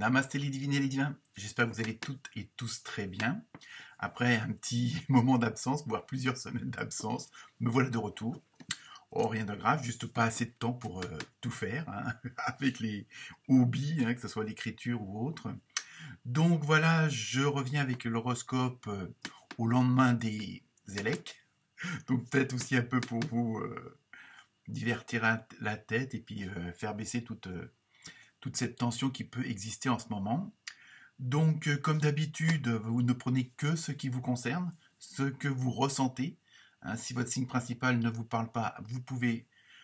Namasté les divines et les divins, j'espère que vous allez toutes et tous très bien. Après un petit moment d'absence, voire plusieurs semaines d'absence, me voilà de retour. Oh, rien de grave, juste pas assez de temps pour tout faire, hein, avec les hobbies, hein, que ce soit l'écriture ou autre. Donc voilà, je reviens avec l'horoscope au lendemain des élects. Donc peut-être aussi un peu pour vous divertir la tête et puis faire baisser toute cette tension qui peut exister en ce moment. Donc, comme d'habitude, vous ne prenez que ce qui vous concerne, ce que vous ressentez. Hein, si votre signe principal ne vous parle pas, vous pouvez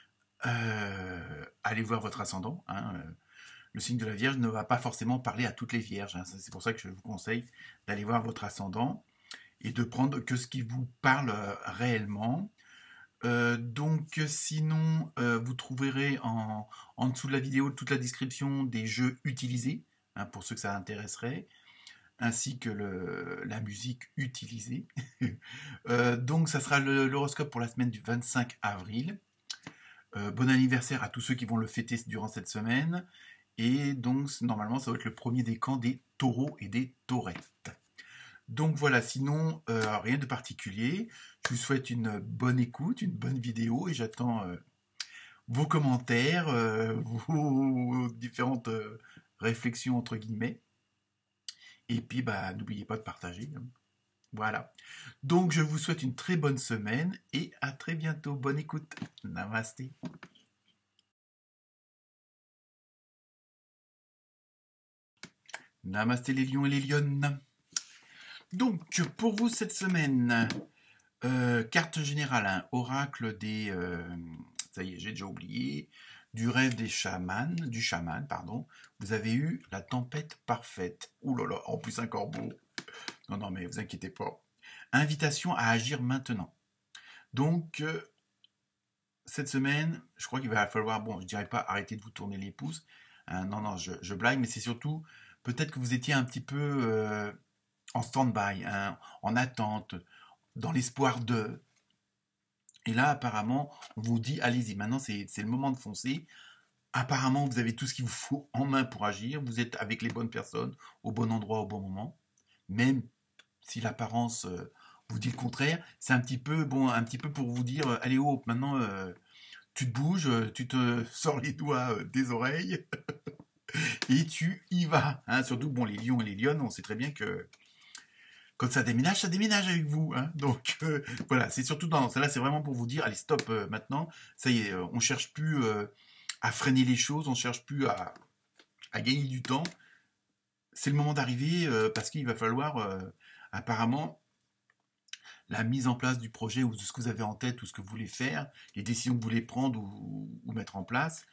aller voir votre ascendant. Hein. Le signe de la Vierge ne va pas forcément parler à toutes les Vierges. Hein. C'est pour ça que je vous conseille d'aller voir votre ascendant et de prendre que ce qui vous parle réellement. Donc sinon, vous trouverez en dessous de la vidéo toute la description des jeux utilisés, hein, pour ceux que ça intéresserait, ainsi que la musique utilisée. Donc ça sera l'horoscope pour la semaine du 25 avril. Bon anniversaire à tous ceux qui vont le fêter durant cette semaine. Et donc normalement ça va être le premier décan des taureaux et des taurettes. Donc voilà, sinon, rien de particulier. Je vous souhaite une bonne écoute, une bonne vidéo et j'attends vos commentaires, vos différentes réflexions entre guillemets. Et puis, bah, n'oubliez pas de partager. Hein. Voilà. Donc, je vous souhaite une très bonne semaine et à très bientôt. Bonne écoute. Namasté. Namasté les lions et les lionnes. Donc, pour vous cette semaine, carte générale, hein, oracle des... ça y est, j'ai déjà oublié. Du rêve du chaman, pardon. Vous avez eu la tempête parfaite. Ouh là là, en plus un corbeau. Non, non, mais vous inquiétez pas. Invitation à agir maintenant. Donc, cette semaine, je crois qu'il va falloir, bon, je dirais pas arrêter de vous tourner les pouces. Hein, non, non, je blague, mais c'est surtout, peut-être que vous étiez un petit peu en stand-by, hein, en attente, dans l'espoir de... Et là, apparemment, on vous dit, allez-y, maintenant c'est le moment de foncer. Apparemment, vous avez tout ce qu'il vous faut en main pour agir. Vous êtes avec les bonnes personnes, au bon endroit, au bon moment. Même si l'apparence vous dit le contraire, c'est un petit peu bon, un petit peu pour vous dire, allez hop, maintenant tu te bouges, tu te sors les doigts des oreilles et tu y vas. Hein. Surtout bon, les lions et les lionnes, on sait très bien que quand ça déménage avec vous. Hein. Donc voilà, c'est surtout dans celle-là, c'est vraiment pour vous dire, allez stop maintenant. Ça y est, on cherche plus à freiner les choses, on cherche plus à gagner du temps. C'est le moment d'arriver parce qu'il va falloir apparemment la mise en place du projet ou de ce que vous avez en tête ou ce que vous voulez faire, les décisions que vous voulez prendre ou mettre en place,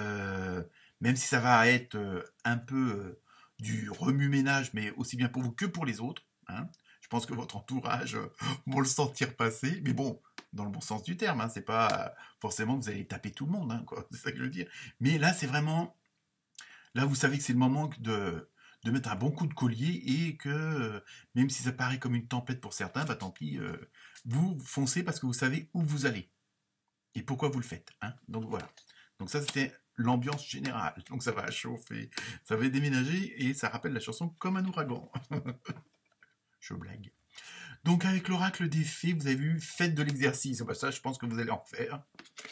même si ça va être un peu du remue-ménage, mais aussi bien pour vous que pour les autres. Hein. Je pense que votre entourage vont le sentir passer, mais bon, dans le bon sens du terme, hein, c'est pas forcément que vous allez taper tout le monde, hein, quoi, c'est ça que je veux dire. Mais là, c'est vraiment, là, vous savez que c'est le moment de mettre un bon coup de collier et que même si ça paraît comme une tempête pour certains, bah tant pis, vous foncez parce que vous savez où vous allez et pourquoi vous le faites. Hein. Donc voilà. Donc ça c'était l'ambiance générale. Donc ça va chauffer, ça va déménager et ça rappelle la chanson Comme un ouragan. Je blague. Donc avec l'oracle des fées, vous avez vu faites de l'exercice. Bah, ça je pense que vous allez en faire.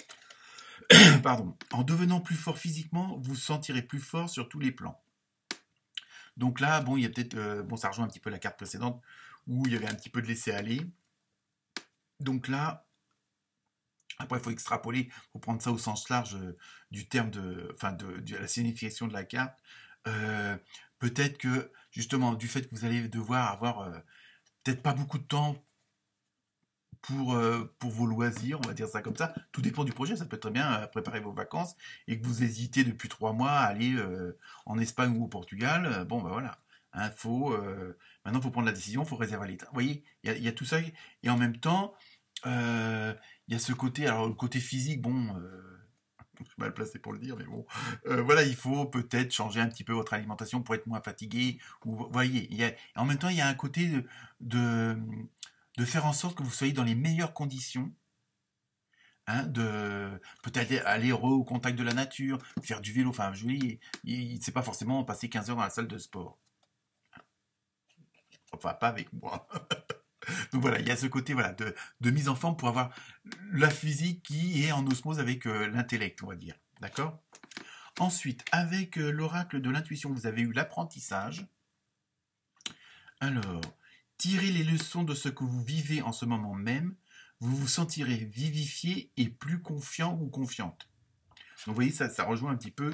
Pardon. En devenant plus fort physiquement, vous sentirez plus fort sur tous les plans. Donc là, bon, il y a peut-être, bon, ça rejoint un petit peu la carte précédente où il y avait un petit peu de laisser aller. Donc là, après, il faut extrapoler, il faut prendre ça au sens large du terme de la signification de la carte. Peut-être que, justement, du fait que vous allez devoir avoir peut-être pas beaucoup de temps pour vos loisirs, on va dire ça comme ça. Tout dépend du projet. Ça peut être très bien préparer vos vacances et que vous hésitez depuis 3 mois à aller en Espagne ou au Portugal. Bon, ben voilà. Hein, maintenant, il faut prendre la décision, il faut réserver les temps. Vous voyez, il y a tout ça. Et en même temps, il y a ce côté, alors le côté physique, bon, je suis mal placé pour le dire, mais bon, voilà, il faut peut-être changer un petit peu votre alimentation pour être moins fatigué. Ou, vous voyez, en même temps, il y a un côté de faire en sorte que vous soyez dans les meilleures conditions hein, de peut-être aller au contact de la nature, faire du vélo. Enfin, je vous dis, c'est pas forcément passer 15 heures dans la salle de sport. Enfin, pas avec moi. Donc voilà, il y a ce côté voilà, de mise en forme pour avoir la physique qui est en osmose avec l'intellect, on va dire. D'accord. Ensuite, avec l'oracle de l'intuition, vous avez eu l'apprentissage. Alors, tirez les leçons de ce que vous vivez en ce moment même. Vous vous sentirez vivifié et plus confiant ou confiante. Donc vous voyez, ça rejoint un petit peu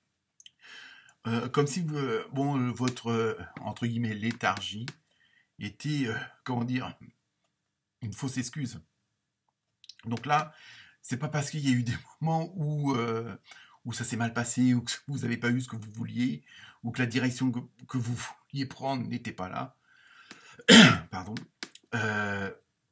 comme si votre, entre guillemets, léthargie était, comment dire, une fausse excuse. Donc là, c'est pas parce qu'il y a eu des moments où ça s'est mal passé, ou que vous n'avez pas eu ce que vous vouliez, ou que la direction que vous vouliez prendre n'était pas là, pardon, euh,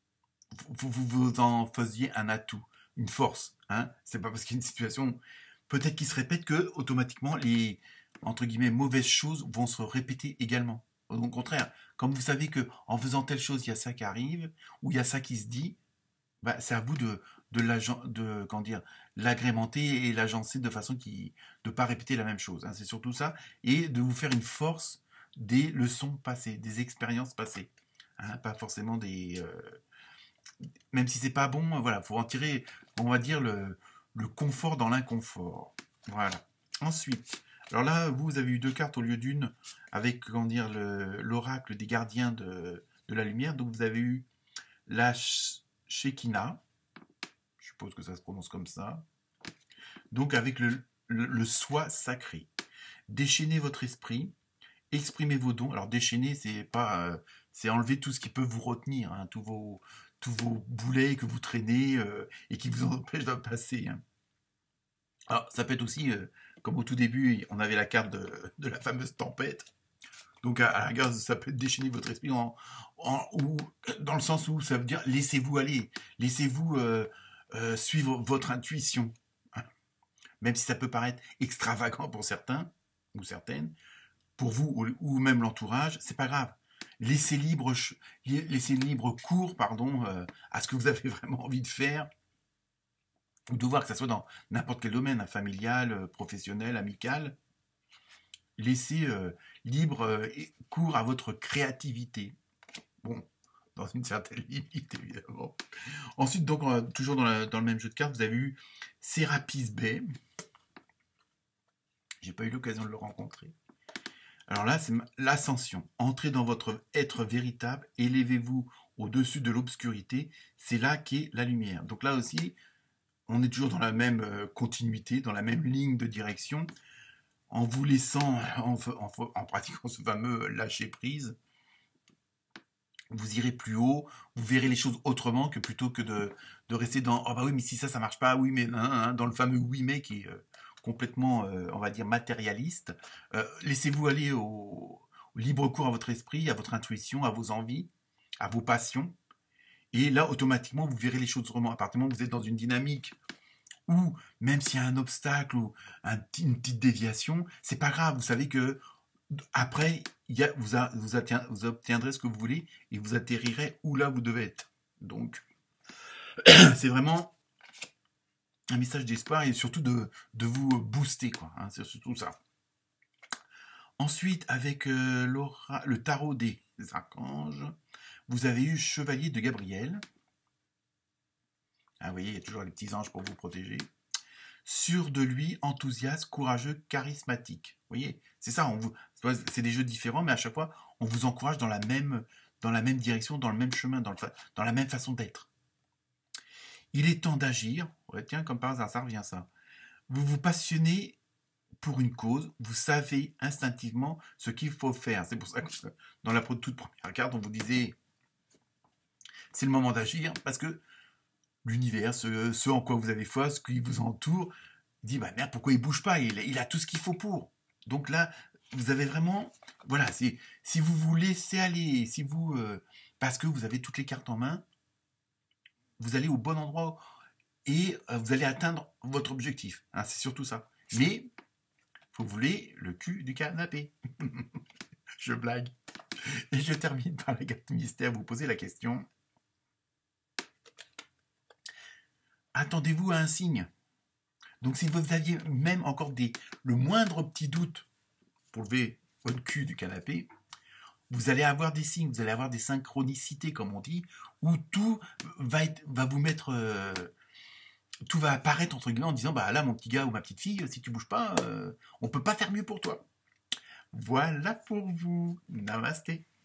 vous en faisiez un atout, une force. Hein. C'est pas parce qu'il y a une situation peut-être qui se répète que automatiquement les entre guillemets mauvaises choses vont se répéter également. Au contraire, comme vous savez que en faisant telle chose, il y a ça qui arrive, ou il y a ça qui se dit, bah, c'est à vous comment dire, l'agrémenter et l'agencer de façon qui de pas répéter la même chose. Hein. C'est surtout ça, et de vous faire une force des leçons passées, des expériences passées. Hein, pas forcément des même si c'est pas bon, voilà, faut en tirer, on va dire, le confort dans l'inconfort. Voilà. Ensuite, alors là, vous avez eu deux cartes au lieu d'une, avec, comment dire, l'oracle des gardiens de la lumière. Donc vous avez eu la Shekinah, je suppose que ça se prononce comme ça. Donc avec le soi sacré. Déchaînez votre esprit, exprimez vos dons. Alors déchaîner, c'est pas, c'est enlever tout ce qui peut vous retenir, hein, tous vos boulets que vous traînez et qui vous empêchent de passer. Hein. Alors ça peut être aussi, comme au tout début, on avait la carte de la fameuse tempête. Donc à la rigueur, ça peut déchaîner votre esprit ou dans le sens où ça veut dire laissez-vous aller, laissez-vous suivre votre intuition. Hein. Même si ça peut paraître extravagant pour certains ou certaines, pour vous ou même l'entourage, c'est pas grave. Laissez libre cours pardon, à ce que vous avez vraiment envie de faire ou de voir que ça soit dans n'importe quel domaine, hein, familial, professionnel, amical. Laissez libre cours à votre créativité. Bon, dans une certaine limite évidemment. Ensuite, donc, toujours dans le même jeu de cartes, vous avez eu Sérapis Bay. J'ai pas eu l'occasion de le rencontrer. Alors là, c'est l'ascension. Entrez dans votre être véritable, élevez-vous au-dessus de l'obscurité. C'est là qu'est la lumière. Donc là aussi, on est toujours dans la même continuité, dans la même ligne de direction, en vous laissant, en pratiquant ce fameux lâcher prise. Vous irez plus haut, vous verrez les choses autrement que plutôt que de rester dans oh bah oui mais si ça marche pas, oui mais hein, dans le fameux oui mais qui est complètement on va dire matérialiste. Laissez-vous aller au libre cours à votre esprit, à votre intuition, à vos envies, à vos passions. Et là, automatiquement, vous verrez les choses autrement. À partir du moment où vous êtes dans une dynamique où, même s'il y a un obstacle ou une petite déviation, c'est pas grave. Vous savez que après, vous obtiendrez ce que vous voulez et vous atterrirez où là vous devez être. Donc, c'est vraiment un message d'espoir et surtout de vous booster, quoi. Hein, c'est surtout ça. Ensuite, avec le tarot des archanges, vous avez eu Chevalier de Gabriel. Ah, vous voyez, il y a toujours les petits anges pour vous protéger. Sûr de lui, enthousiaste, courageux, charismatique. Vous voyez, c'est ça, c'est des jeux différents, mais à chaque fois, on vous encourage dans la même direction, dans le même chemin, dans la même façon d'être. Il est temps d'agir. Ouais, tiens, comme par hasard, ça revient ça. Vous vous passionnez pour une cause, vous savez instinctivement ce qu'il faut faire. C'est pour ça que dans la toute première carte, on vous disait c'est le moment d'agir, parce que l'univers, ce en quoi vous avez foi, ce qui vous entoure, dit bah merde, pourquoi il bouge pas, il a tout ce qu'il faut pour. Donc là, vous avez vraiment, voilà, si vous vous laissez aller, si vous, parce que vous avez toutes les cartes en main, vous allez au bon endroit et vous allez atteindre votre objectif. Hein, c'est surtout ça. Mais faut que vous voulez le cul du canapé. Je blague. Et je termine par la carte mystère. Vous posez la question. attendez-vous à un signe. Donc si vous aviez même encore le moindre petit doute pour lever votre cul du canapé, vous allez avoir des signes, vous allez avoir des synchronicités, comme on dit, où tout va vous mettre... tout va apparaître, entre guillemets, en disant, bah là, mon petit gars ou ma petite fille, si tu bouges pas, on peut pas faire mieux pour toi. Voilà pour vous. Namasté.